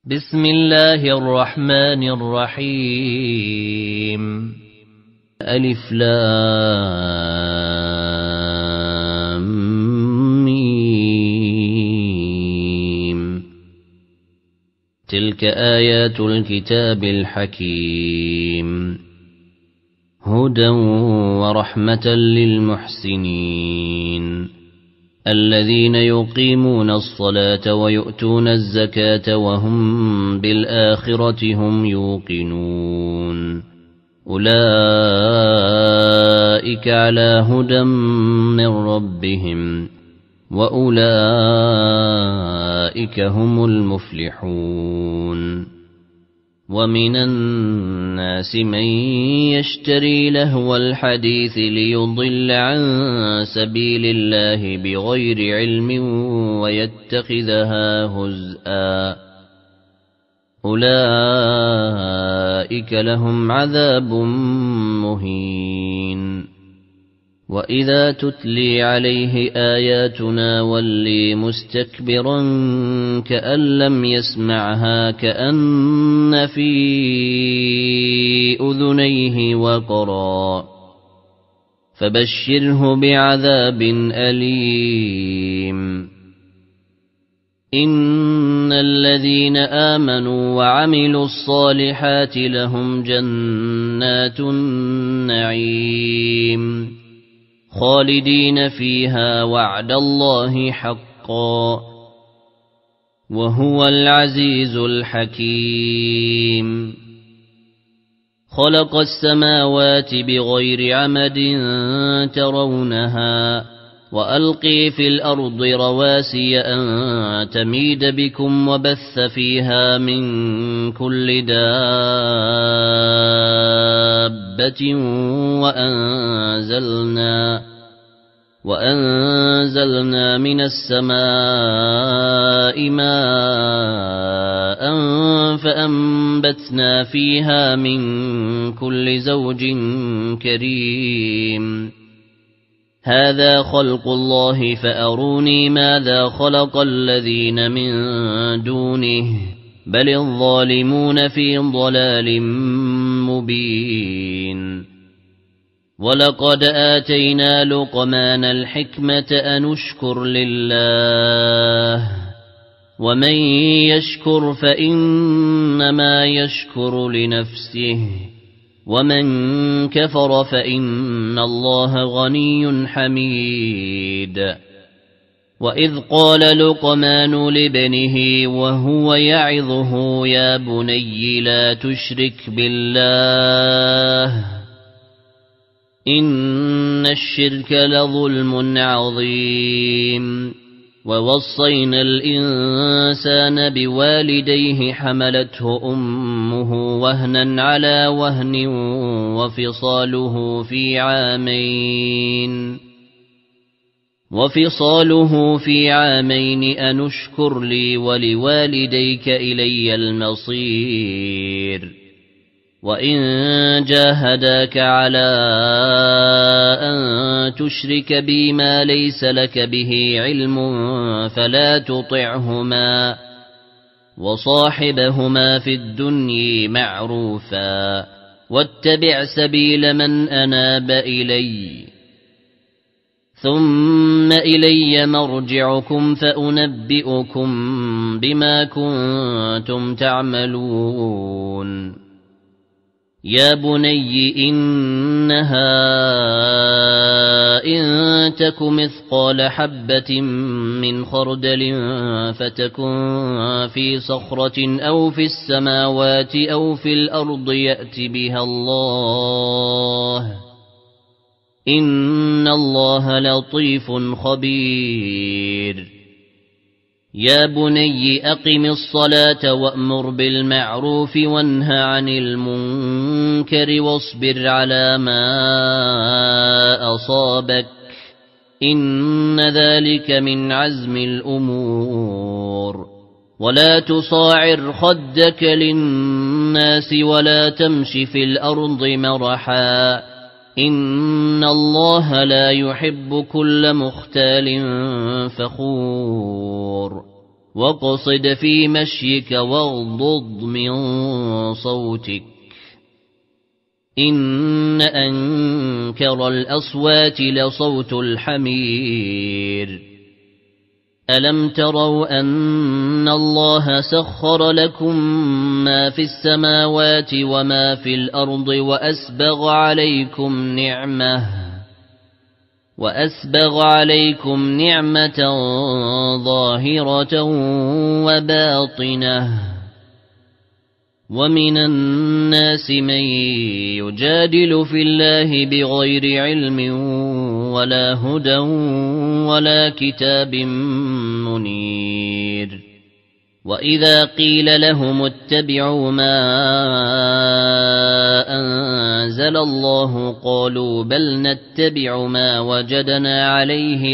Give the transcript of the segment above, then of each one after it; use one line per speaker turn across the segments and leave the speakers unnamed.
بسم الله الرحمن الرحيم ألف لام ميم تلك آيات الكتاب الحكيم هدى ورحمة للمحسنين الذين يقيمون الصلاة ويؤتون الزكاة وهم بالآخرة هم يوقنون أولئك على هدى من ربهم وأولئك هم المفلحون ومن الناس من يشتري لهو الحديث ليضل عن سبيل الله بغير علم ويتخذها هزءا أولئك لهم عذاب مهين وإذا تتلي عليه آياتنا ولي مستكبرا كأن لم يسمعها كأن في أذنيه وقرا فبشره بعذاب أليم إن الذين آمنوا وعملوا الصالحات لهم جنات النعيم خالدين فيها وعد الله حقا وهو العزيز الحكيم خلق السماوات بغير عمد ترونها وألقي في الأرض رواسي أن تميد بكم وبث فيها من كل دابة وأنزلنا من السماء ماء فأنبتنا فيها من كل زوج كريم هذا خلق الله فأروني ماذا خلق الذين من دونه بل الظالمون في ضلال مبين ولقد آتينا لقمان الحكمة أن اشكر لله ومن يشكر فإنما يشكر لنفسه ومن كفر فإن الله غني حميد وإذ قال لقمان لابنه وهو يعظه يا بني لا تشرك بالله إن الشرك لظلم عظيم ووصينا الإنسان بوالديه حملته أمه وهنا على وهن وفصاله في عامين أن اشكر لي ولوالديك إلي المصير وإن جاهداك على أن تشرك بي ما ليس لك به علم فلا تطعهما وصاحبهما في الدنيا معروفا واتبع سبيل من أناب إلي ثم إلي مرجعكم فأنبئكم بما كنتم تعملون يا بني إنها إن تك مثقال حبة من خردل فتكن في صخرة أو في السماوات أو في الأرض يأت بها الله إن الله لطيف خبير يا بني أقم الصلاة وأمر بالمعروف وانه عن المنكر واصبر على ما أصابك إن ذلك من عزم الأمور ولا تصاعر خدك للناس ولا تمش في الأرض مرحا إن الله لا يحب كل مختال فخور واقصد في مشيك واغضض من صوتك إن أنكر الأصوات لصوت الحمير ألم تروا أن الله سخر لكم ما في السماوات وما في الأرض وأسبغ عليكم نعمة ظاهرة وباطنة ومن الناس من يجادل في الله بغير علم ولا هدى ولا كتاب منير وإذا قيل لهم اتبعوا ما أنزل الله قالوا بل نتبع ما وجدنا عليه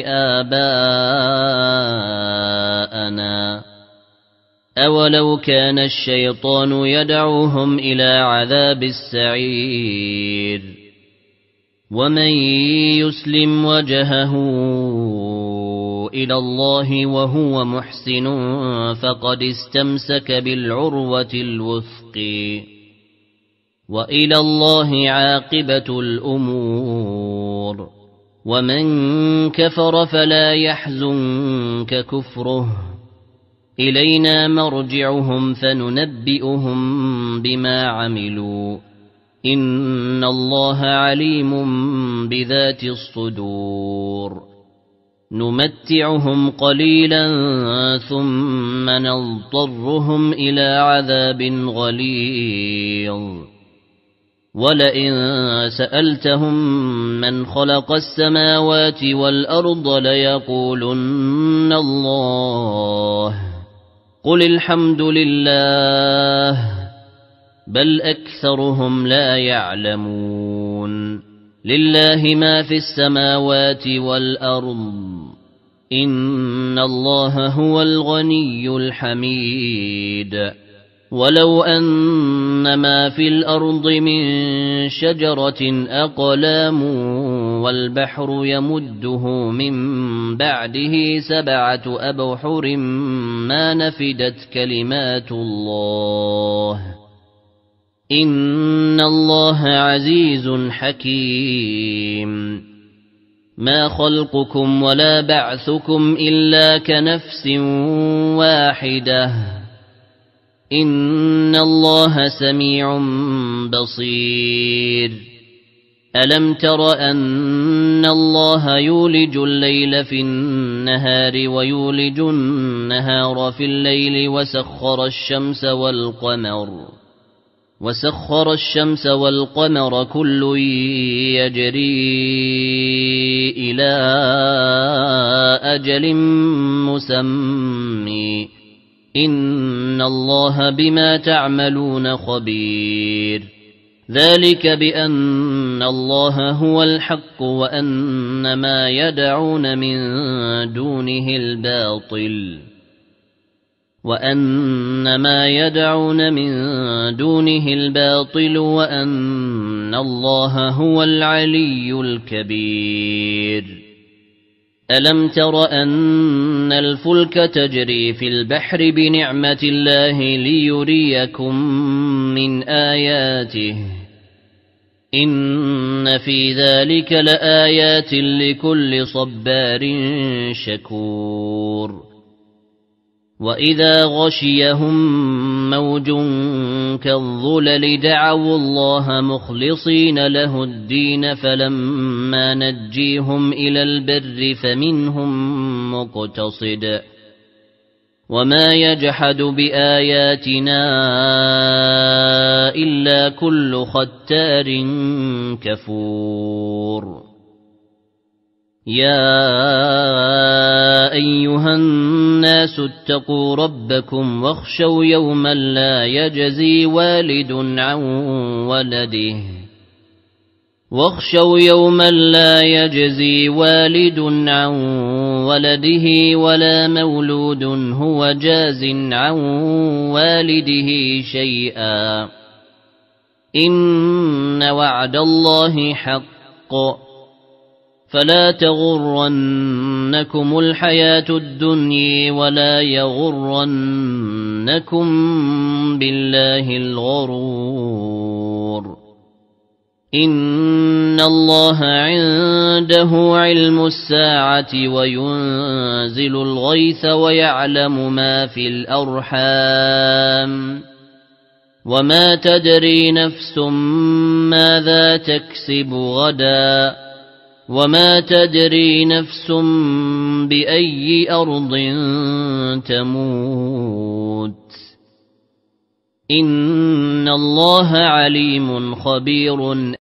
آباءنا أولو كان الشيطان يدعوهم إلى عذاب السعير ومن يسلم وجهه إلى الله وهو محسن فقد استمسك بالعروة الوثق وإلى الله عاقبة الأمور ومن كفر فلا يحزنك كفره إلينا مرجعهم فننبئهم بما عملوا إن الله عليم بذات الصدور نمتعهم قليلا ثم نضطرهم إلى عذاب غليظ ولئن سألتهم من خلق السماوات والأرض ليقولن الله قل الحمد لله بل أكثرهم لا يعلمون لله ما في السماوات والأرض إن الله هو الغني الحميد ولو أن ما في الأرض من شجرة أقلام والبحر يمده من بعده 7 أبحر ما نفدت كلمات الله إن الله عزيز حكيم ما خلقكم ولا بعثكم إلا كنفس واحدة إن الله سميع بصير ألم تر أن الله يولج الليل في النهار ويولج النهار في الليل وسخر الشمس والقمر كل يجري إلى أجل مسمى إن الله بما تعملون خبير ذلك بأن الله هو الحق وأن ما يدعون من دونه الباطل وأن الله هو العلي الكبير ألم تر أن الفلك تجري في البحر بنعمة الله ليريكم من آياته إن في ذلك لآيات لكل صبار شكور وإذا غشيهم موج كالظلل دعوا الله مخلصين له الدين فلما نجيهم إلى البر فمنهم مقتصد وما يجحد بآياتنا إلا كل ختار كفور يا أيها الناس اتقوا ربكم واخشوا يوما لا يجزي والد عن ولده ولا مولود هو جاز عن والده شيئا إن وعد الله حق فلا تغرنكم الحياة الدنيا ولا يغرنكم بالله الغرور إن الله عنده علم الساعة وينزل الغيث ويعلم ما في الأرحام وما تدري نفس ماذا تكسب غدا وما تدري نفس بأي أرض تموت إن الله عليم خبير